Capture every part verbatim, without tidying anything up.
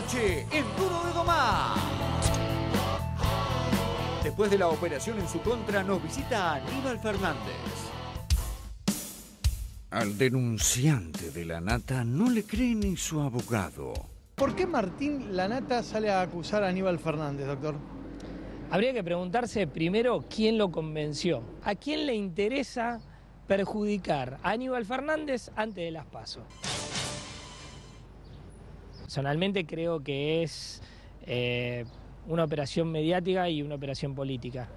noche en Duro de Domar. Después de la operación en su contra, nos visita Aníbal Fernández. Al denunciante de Lanata no le cree ni su abogado. ¿Por qué Martín Lanata sale a acusar a Aníbal Fernández, doctor? Habría que preguntarse primero quién lo convenció. ¿A quién le interesa perjudicar a Aníbal Fernández antes de las PASO? Personalmente creo que es eh, una operación mediática y una operación política.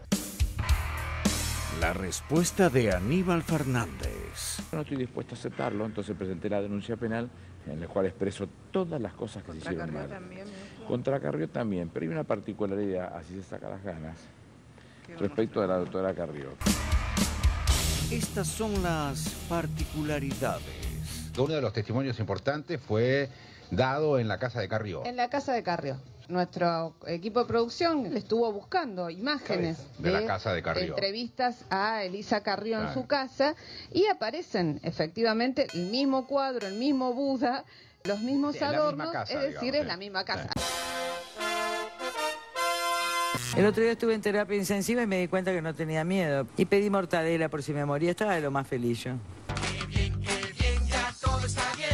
La respuesta de Aníbal Fernández. No estoy dispuesto a aceptarlo, entonces presenté la denuncia penal en la cual expreso todas las cosas que se hicieron mal. También, Contra Carrió también, pero hay una particularidad, así se saca las ganas, respecto de la doctora Carrió. Estas son las particularidades. Uno de los testimonios importantes fue dado en la casa de Carrió. En la casa de Carrió. Nuestro equipo de producción le estuvo buscando imágenes de, de la casa de Carrió, entrevistas a Elisa Carrió claro. en su casa, y aparecen efectivamente el mismo cuadro, el mismo Buda, los mismos sí, adornos, casa, es decir, digamos, es la misma casa. El otro día estuve en terapia intensiva y me di cuenta que no tenía miedo. Y pedí mortadela por si me moría, estaba de lo más feliz yo. Qué bien, qué bien, ya todo está bien.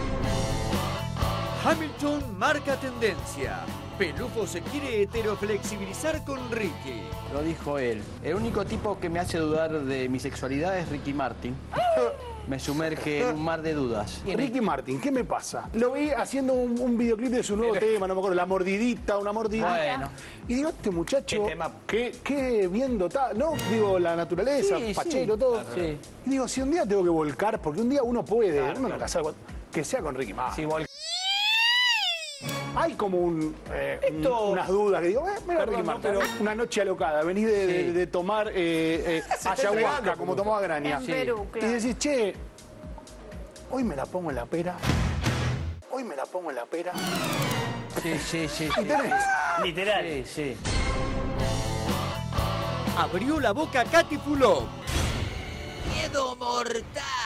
Hamilton marca tendencia. Pelufo se quiere heteroflexibilizar con Ricky. Lo dijo él. El único tipo que me hace dudar de mi sexualidad es Ricky Martin. Me sumerge en un mar de dudas. Ricky Martin, ¿qué me pasa? Lo vi haciendo un, un videoclip de su nuevo tema, no me acuerdo, La Mordidita, una mordidita. Bueno. Y digo, este muchacho, qué, qué bien dotado, ¿no? Digo, la naturaleza, sí, pachero, sí, todo. Sí. Y digo, si un día tengo que volcar, porque un día uno puede, claro, uno claro. no sabe, que sea con Ricky Martin. Sí, Hay como un, eh, Esto... un, unas dudas que digo, eh, mira, Ricky Martin, pero una noche alocada, venís de, sí. de, de tomar eh, eh, ayahuasca, como tomaba Graña. En Perú, claro. Y decís, che, hoy me la pongo en la pera, hoy me la pongo en la pera. Sí, sí, sí. ¿Y tenés? Literal. Sí, sí. Abrió la boca Katy Fulop. ¡Miedo mortal!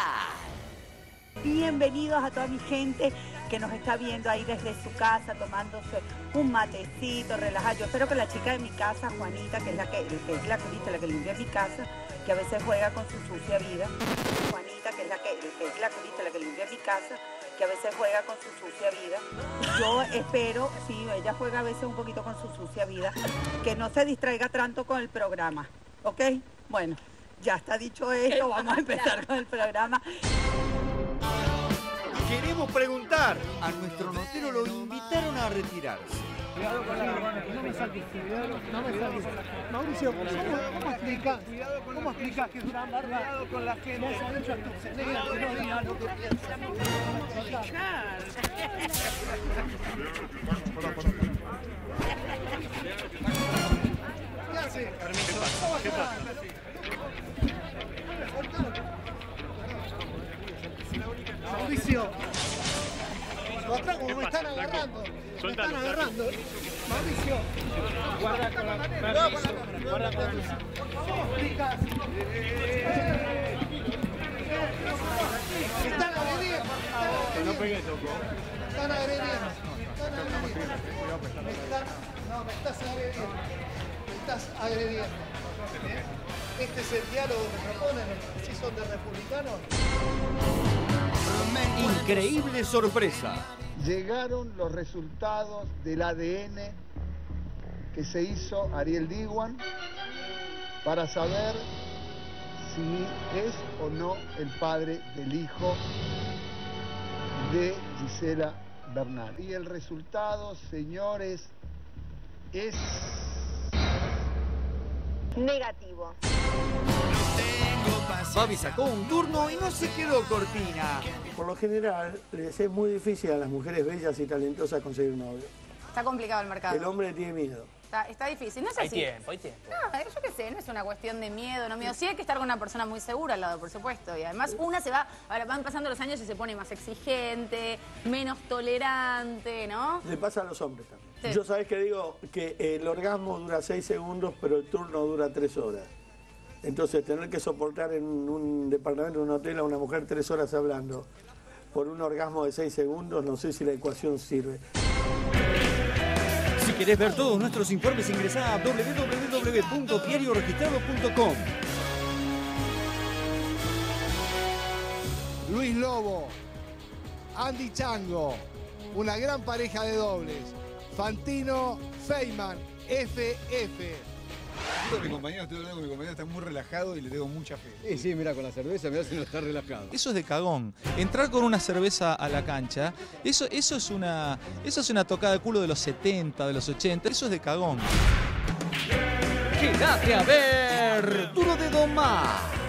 Bienvenidos a toda mi gente que nos está viendo ahí desde su casa, tomándose un matecito, relajado. Yo espero que la chica de mi casa, Juanita, que es la que, que es la que, la que limpia mi casa, que a veces juega con su sucia vida. Juanita, que es la que, que es la que, la que limpia mi casa, que a veces juega con su sucia vida. Yo espero, sí, ella juega a veces un poquito con su sucia vida, que no se distraiga tanto con el programa, ¿ok? Bueno, ya está dicho esto, vamos a empezar con el programa. Queremos preguntar. A nuestro notero lo invitaron a retirarse. Cuidado con la hermana, no me saltes. No me saltes. Mauricio, ¿cómo, cómo explicas? ¿Cómo explicas que es una barba? Cuidado con la gente. Vos has dicho a tu cerebro que no diga lo que piensa. ¿Qué hace? ¿Qué pasa? Mauricio, atrás como me están agarrando, me están agarrando. Mauricio, guarda con la cámara, guarda con la cámara. ¿Cómo explicas? Me están agrediendo, no pegues, loco. Me están agrediendo, me están, no, me estás agrediendo, me estás agrediendo. Este es el diálogo que proponen, si son de republicanos. Increíble sorpresa. Llegaron los resultados del A D N que se hizo Ariel Diwan para saber si es o no el padre del hijo de Gisela Bernal. Y el resultado, señores, es negativo. Babi sacó un turno y no se quedó cortina. Por lo general, les es muy difícil a las mujeres bellas y talentosas conseguir novio. Está complicado el mercado. El hombre tiene miedo. Está, está difícil, no sé hay si... tiempo, hay tiempo. No, yo qué sé, no es una cuestión de miedo, no miedo. Sí hay que estar con una persona muy segura al lado, por supuesto. Y además una se va, ahora van pasando los años y se pone más exigente, menos tolerante, ¿no? Le pasa a los hombres también. Sí. Yo sabés que digo que el orgasmo dura seis segundos, pero el turno dura tres horas. Entonces tener que soportar en un departamento, en un hotel a una mujer tres horas hablando por un orgasmo de seis segundos, no sé si la ecuación sirve. Si querés ver todos nuestros informes, ingresá a doble u doble u doble u punto diario registrado punto com. Luis Lobo, Andy Chango, una gran pareja de dobles. Fantino, Feynman, F F. Mi compañero, estoy hablando con mi compañero, está muy relajado y le tengo mucha fe. Sí, sí, mira, con la cerveza me hace no estar relajado. Eso es de cagón. Entrar con una cerveza a la cancha, eso, eso, es una, eso es una tocada de culo de los setenta, de los ochenta, eso es de cagón. Quédate a ver Duro de Domar.